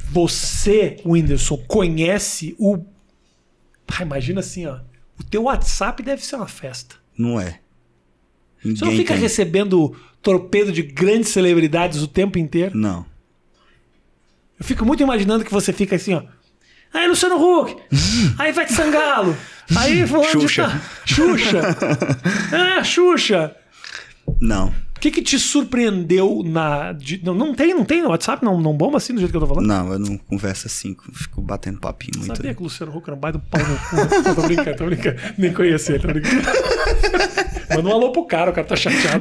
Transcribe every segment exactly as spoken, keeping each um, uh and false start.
Você, Whindersson, conhece o... Ah, imagina assim, ó. O teu WhatsApp deve ser uma festa. Não é. Você não Ninguém fica tem. recebendo torpedo de grandes celebridades o tempo inteiro? Não. Eu fico muito imaginando que você fica assim, ó. Aí, Luciano Huck. Aí, Ivete Sangalo. Aí, fulano de Xuxa. tal. Xuxa. Ah, Xuxa. Não. O que que te surpreendeu na... de- não, não tem, não tem no WhatsApp? Não, não bomba assim do jeito que eu tô falando? Não, eu não converso assim. Fico batendo papinho muito. Sabia que o Luciano Huck era um baita do pau no cu. Não, tô brincando, tô brincando. Nem conheci ele, tô brincando. Manda um alô pro cara, o cara tá chateado.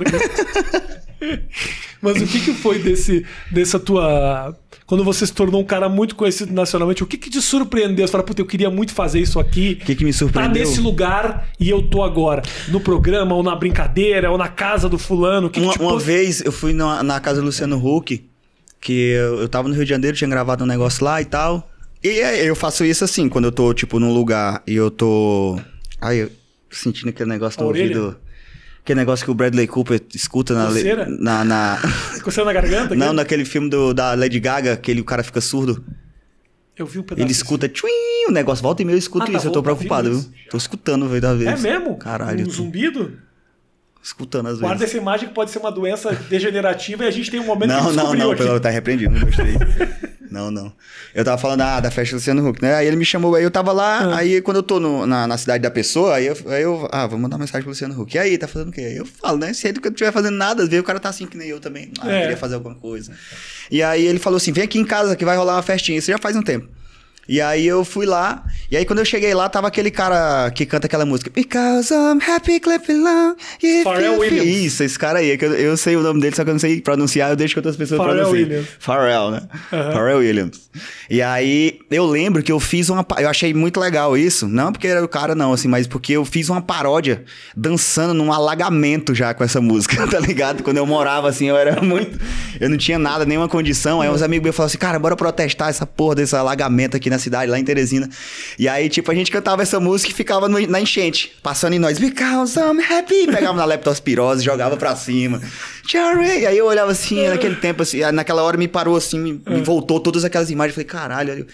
Mas o que que foi desse, dessa tua... Quando você se tornou um cara muito conhecido nacionalmente, o que que te surpreendeu? Você fala, puta, eu queria muito fazer isso aqui. O que que me Tá surpreendeu? nesse lugar e eu tô agora. No programa, ou na brincadeira, ou na casa do fulano. O que Uma, que te uma pôs- vez eu fui na, na casa do Luciano Huck, que eu, eu tava no Rio de Janeiro, tinha gravado um negócio lá e tal. E aí eu faço isso assim, quando eu tô, tipo, num lugar e eu tô... Aí eu sentindo aquele negócio A do orelha? ouvido... Aquele negócio que o Bradley Cooper escuta na... le- Coceira? na, na... Coceira na garganta? Não, aqui? naquele filme do, da Lady Gaga, que ele, o cara fica surdo. Eu vi um pedaço Ele disso. escuta, tchuim, o negócio, volta e meia eu escuto Ah, tá isso, eu tô bom, tá preocupado, vindo viu? isso. Tô escutando, velho, da vez. É mesmo? Caralho, Um eu tô zumbido? escutando às Guarda vezes. essa imagem que pode ser uma doença degenerativa e a gente tem um momento Não, que não, descobriu não, aqui. pelo, tá repreendido, não gostei. Não, não. Eu tava falando ah, da festa do Luciano Huck, né? Aí ele me chamou, aí eu tava lá, Ah. aí quando eu tô no- na, na cidade da pessoa, aí eu, aí eu, ah, vou mandar mensagem pro Luciano Huck. E aí, tá fazendo o quê? Aí eu falo, né? Se ele não estiver fazendo nada, às vezes o cara tá assim que nem eu também. Ah, É. queria fazer alguma coisa. E aí ele falou assim, vem aqui em casa que vai rolar uma festinha. Isso já faz um tempo. E aí eu fui lá, e aí quando eu cheguei lá, tava aquele cara que canta aquela música. Because I'm happy, clap along. if Pharrell you feel-" Williams. Isso, esse cara aí, que eu, eu sei o nome dele, só que eu não sei pronunciar, eu deixo que outras pessoas Pharrell pronunciem. Williams. Pharrell, né? Aham. Pharrell Williams. E aí, eu lembro que eu fiz uma... pa- Eu achei muito legal isso. Não porque era o cara, não, assim, mas porque eu fiz uma paródia dançando num alagamento já com essa música, tá ligado? Quando eu morava, assim, eu era muito... Eu não tinha nada, nenhuma condição. Aí uns amigos meus falaram assim, cara, bora protestar essa porra desse alagamento aqui na cidade, lá em Teresina. E aí, tipo, a gente cantava essa música e ficava no- na enchente, passando em nós. Because I'm happy. Pegava na leptospirose, jogava pra cima. Cherry. E aí eu olhava assim, naquele tempo, assim, naquela hora me parou assim, me, me voltou todas aquelas imagens. Falei, caralho, olha,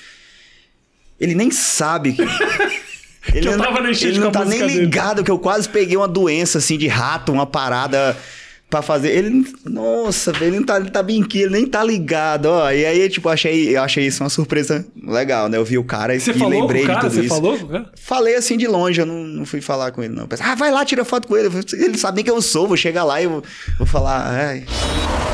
ele nem sabe que... Ele, eu não- tava na enchente ele com não a tá nem música dele. ligado que eu quase peguei uma doença, assim, de rato, uma parada pra fazer. Ele, nossa, velho, ele não tá, ele tá bem aqui, ele nem tá ligado, ó. E aí, tipo, eu achei, eu achei isso uma surpresa legal, né? Eu vi o cara Você e falou com lembrei o cara? de tudo Você isso. falou com o cara? Falei assim de longe, eu não, não fui falar com ele, não. Eu pensei, ah, vai lá, tira foto com ele. Ele sabe nem quem eu sou, vou chegar lá e vou, vou falar, ai...